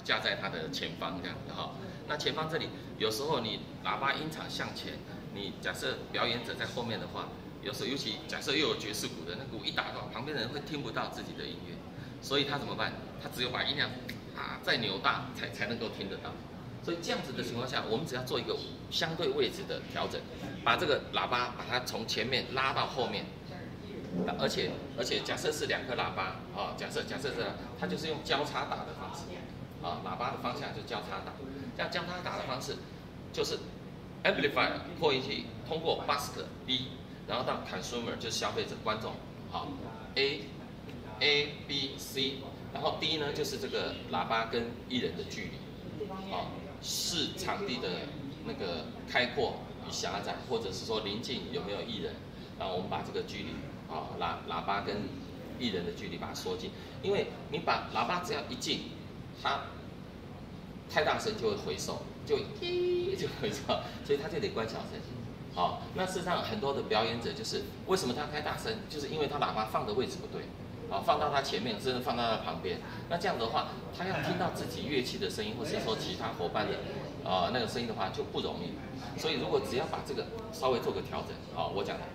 架在它的前方这样子哈。那前方这里有时候你喇叭音场向前，你假设表演者在后面的话，有时候尤其假设又有爵士鼓的，那鼓一打到，旁边的人会听不到自己的音乐，所以他怎么办？他只有把音量再扭大才能够听得到。所以这样子的情况下，我们只要做一个相对位置的调整，把这个喇叭把它从前面拉到后面，而且假设是2颗喇叭啊，假设是它就是用交叉打的方式啊，喇叭的方向就交叉打，这样交叉打的方式就是 amplifier 扩音器通过 bus B， 然后到 consumer 就是消费者观众，好 A B C， 然后 D 呢就是这个喇叭跟艺人的距离，好。视场地的那个开阔与狭窄，或者是说临近有没有艺人，然后我们把这个距离啊，喇叭跟艺人的距离把它缩近，因为你把喇叭只要一近，它太大声就会回收，就回收，所以它就得关小声。好，那事实上很多的表演者就是为什么他开大声，就是因为他喇叭放的位置不对。啊，放到他前面，甚至放到他旁边。那这样的话，他要听到自己乐器的声音，或是说其他伙伴的那个声音的话，就不容易。所以如果只要把这个稍微做个调整，啊，我讲的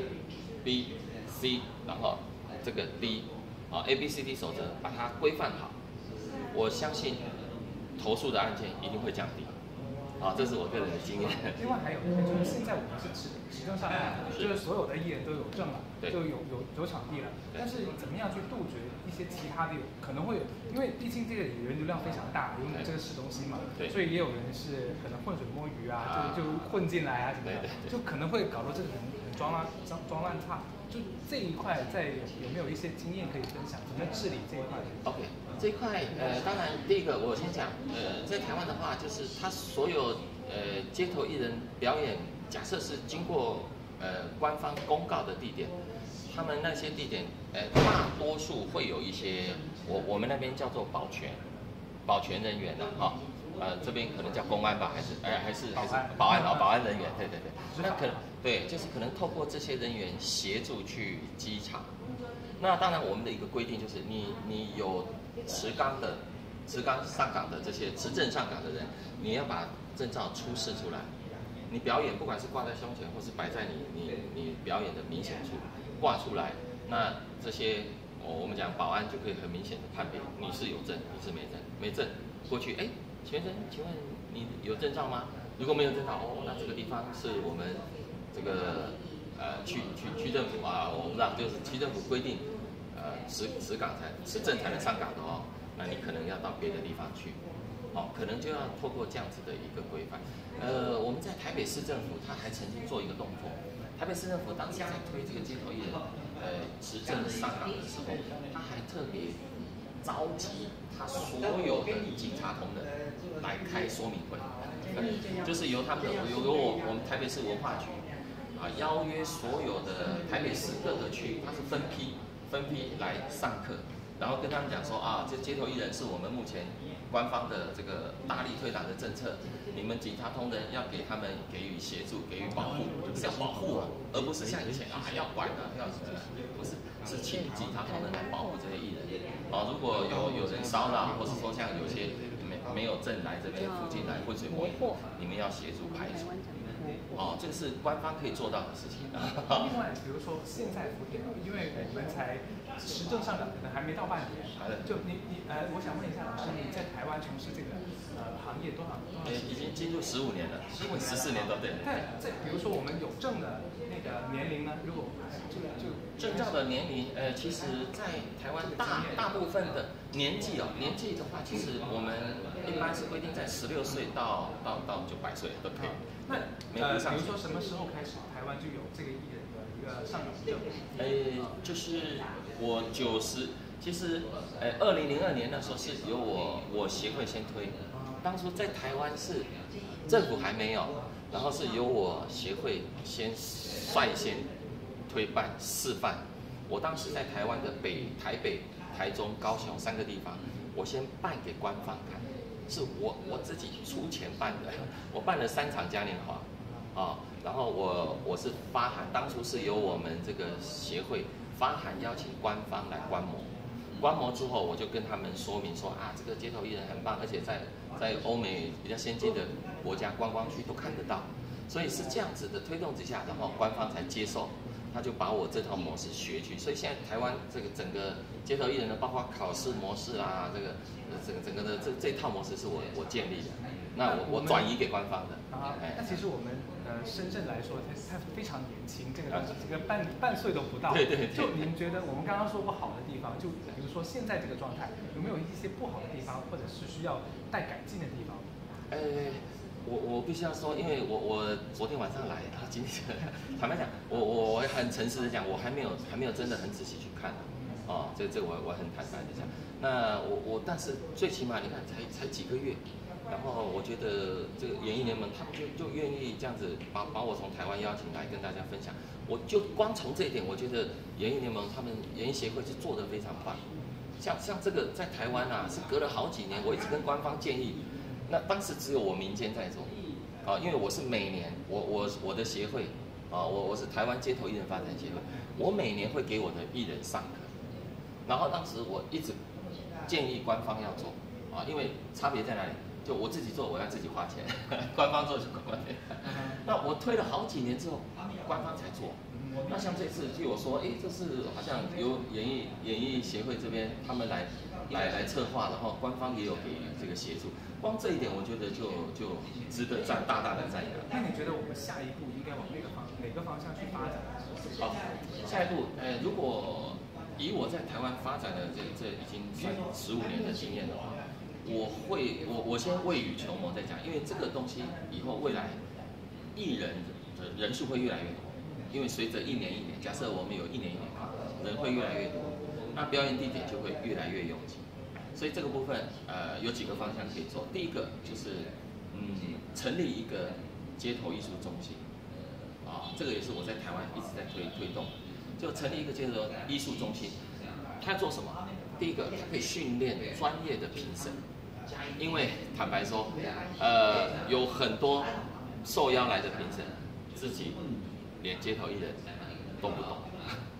A、B、C， 然后这个 D， 啊 A、B、C、D 守则，把它规范好，我相信投诉的案件一定会降低。啊，这是我个人的经验。 另外还有就是现在我们是持证上来，就是所有的艺人都有证了，就有场地了。但是怎么样去杜绝一些其他的可能会有，因为毕竟这个人流量非常大，因为这个市中心嘛，所以也有人是可能浑水摸鱼啊，就混进来啊什么的，就可能会搞到这个很脏乱差。就这一块，有没有一些经验可以分享？怎么治理这一块 ？OK， 这一块当然第一个我先讲，在台湾的话，就是他所有街头艺人表演，假设是经过官方公告的地点，他们那些地点大多数会有一些我们那边叫做保全人员的哈。这边可能叫公安吧，还是保安人员，对，那可能对，就是可能透过这些人员协助去稽查。那当然，我们的一个规定就是，你有持证上岗的这些持证上岗的人，你要把证照出示出来。你表演不管是挂在胸前，或是摆在你表演的明显处挂出来，那这些我们讲保安就可以很明显的判别你是有证，你是没证，没证过去先生，请问你有证照吗？如果没有证照，那这个地方是我们这个区政府啊，我不知道，就是区政府规定，持证才能上岗的哦。那你可能要到别的地方去，可能就要透过这样子的一个规范。我们在台北市政府，他还曾经做一个动作，台北市政府当时在推这个街头艺人持证上岗的时候，他还特别召集他所有的警察同仁来开说明会，就是由他们我们台北市文化局邀约所有的台北市各个区，它是分批来上课，然后跟他们讲说这街头艺人是我们目前官方的这个大力推广的政策，你们警察同仁要给他们给予协助，给予保护，是要保护而不是像以前要管要什么，不是，是请警察同仁来保护这些艺人。如果有人骚扰，或是说像有些没有证来这边附近来浑水摸鱼，你们要协助排除。这个是官方可以做到的事情。 另外，比如说现在福田，因为我们才持证上岗，可能还没到半年，就我想问一下老师，你在台湾从事这个行业多少已经进入15年了，14年都对。 但比如说我们有证的那个年龄呢？如果就证照的年龄，其实，在台湾大部分的年纪的话，其实我们一般是规定在16岁到900岁都可以。 那比如说什么时候开始台湾就有这个艺人的一个上岗证？ 就是我其实2002年那时候是由我协会先推，当初在台湾是政府还没有，然后是由我协会先率先推办示范。我当时在台湾的台北、台中、高雄3个地方，我先办给官方看，是我自己出钱办的，我办了3场嘉年华，然后我是发函，当初是由我们这个协会发函邀请官方来观摩， 观摩之后，我就跟他们说明说啊，这个街头艺人很棒，而且在欧美比较先进的国家观光区都看得到，所以是这样子的推动之下，然后官方才接受，他就把我这套模式学去。所以现在台湾这个整个街头艺人的，包括考试模式啊，整个的这套模式是我建立的，那我转移给官方的。 那其实我们深圳来说，它非常年轻，这个半岁都不到。 对。 就您觉得我们刚刚说过好的地方，就比如说现在这个状态，有没有一些不好的地方，或者是需要待改进的地方？ 我必须要说，因为我昨天晚上来，今天坦白讲，我很诚实的讲，我还没有真的很仔细去看。这我很坦白的讲。那但是最起码你看才几个月。然后我觉得这个演艺联盟他们就愿意这样子把我从台湾邀请来跟大家分享，我就光从这一点，我觉得演艺联盟他们演艺协会是做得非常棒。像这个在台湾啊是隔了好几年，我一直跟官方建议，那当时只有我民间在做，因为我是每年我的协会我是台湾街头艺人发展协会，我每年会给我的艺人上课，然后当时我一直建议官方要做因为差别在哪里？就我自己做，我要自己花钱；官方做就官方钱。那我推了好几年之后，官方才做。那像这次据我说，这是好像由演艺协会这边他们来策划，然后官方也有给这个协助。光这一点，我觉得就值得大大的赞扬。 那你觉得我们下一步应该往哪个方向去发展？ 好，下一步，如果以我在台湾发展的这已经算15年的经验的话。我先未雨绸缪再讲，因为这个东西以后未来艺人的人数会越来越多，因为随着一年，假设我们有一年人会越来越多，那表演地点就会越来越拥挤，所以这个部分有几个方向可以做。第一个就是成立一个街头艺术中心这个也是我在台湾一直在推动，就成立一个街头艺术中心，它要做什么？第一个，它可以训练专业的评审。因为坦白说，有很多受邀来的评审，自己连街头艺人都不懂，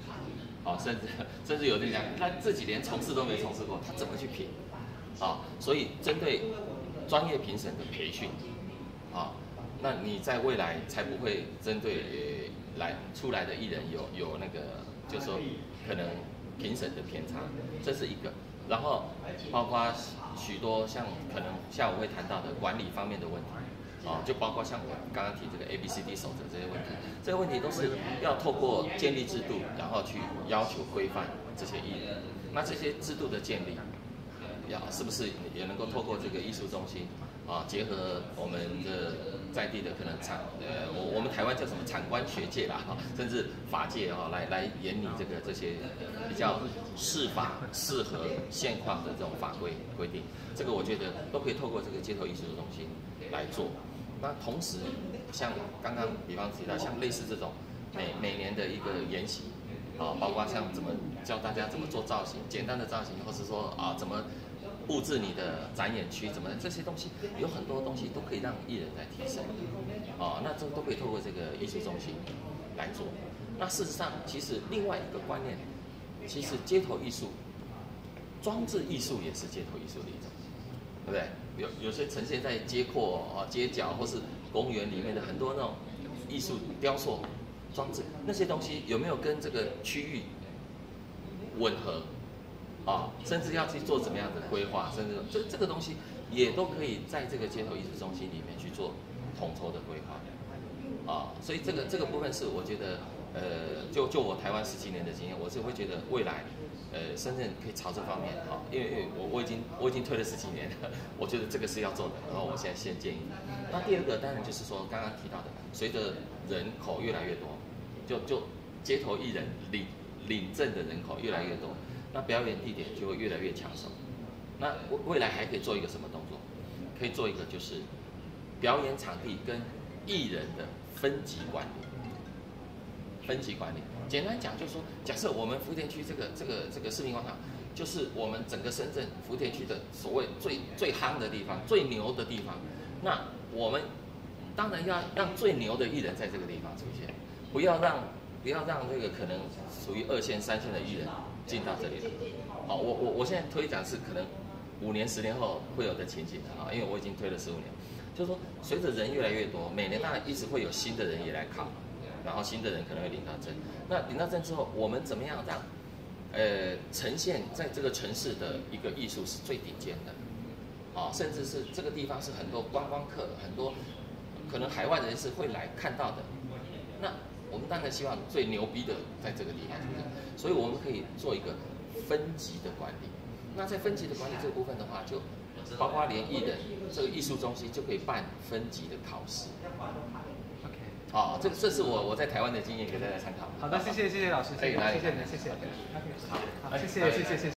甚至有人讲，他自己连从事都没从事过，他怎么去评？所以针对专业评审的培训，那你在未来才不会针对出来的艺人有那个，就是说可能评审的偏差，这是一个。然后包括许多像可能下午会谈到的管理方面的问题，就包括像我刚刚提这个 ABCD 守则这些问题，这个问题都是要透过建立制度，然后去要求规范这些艺人。那这些制度的建立，是不是也能够透过这个艺术中心结合我们的在地的可能我们台湾叫什么产官学界啦甚至法界来研拟这些比较适法适合现况的这种法规规定，这个我觉得都可以透过这个街头艺术中心来做。那同时像刚刚比方提到像类似这种每年的一个研习包括像怎么教大家怎么做造型，简单的造型，或是说怎么布置你的展演区，怎么这些东西有很多东西都可以让艺人来提升那这都可以透过这个艺术中心来做。那事实上其实另外一个观念，其实街头艺术装置艺术也是街头艺术的一种，对不对？有些呈现在街廓街角或是公园里面的很多那种艺术雕塑装置，那些东西有没有跟这个区域吻合甚至要去做怎么样的规划，甚至这个东西也都可以在这个街头艺术中心里面去做统筹的规划所以这个部分是我觉得就我台湾10几年的经验，我是会觉得未来深圳可以朝这方面因为我已经推了10几年了，我觉得这个是要做的，然后我现在先建议。那第二个当然就是说刚刚提到的，随着人口越来越多，就街头艺人领证的人口越来越多，那表演地点就会越来越抢手。那未来还可以做一个什么动作？可以做一个就是表演场地跟艺人的分级管理。分级管理，简单讲就是说，假设我们福田区这个市民广场，就是我们整个深圳福田区的所谓最夯的地方、最牛的地方。那我们当然要让最牛的艺人在这个地方出现，不要让这个可能属于2线、3线的艺人进到这里了。好，我现在推展是可能5年、10年后会有的情景啊，因为我已经推了15年。就是说，随着人越来越多，每年当然一直会有新的人也来考，然后新的人可能会领到证。那领到证之后，我们怎么样让呈现在这个城市的一个艺术是最顶尖的？啊，甚至是这个地方是很多观光客、很多可能海外人士会来看到的。那我们当然希望最牛逼的在这个地方出现，所以我们可以做一个分级的管理。那在分级的管理这个部分的话，就包括连艺人这个艺术中心就可以办分级的考试。 OK。 啊，这是我在台湾的经验，给大家参考。 好的，谢谢老师，谢谢你，谢谢。OK，好，谢谢。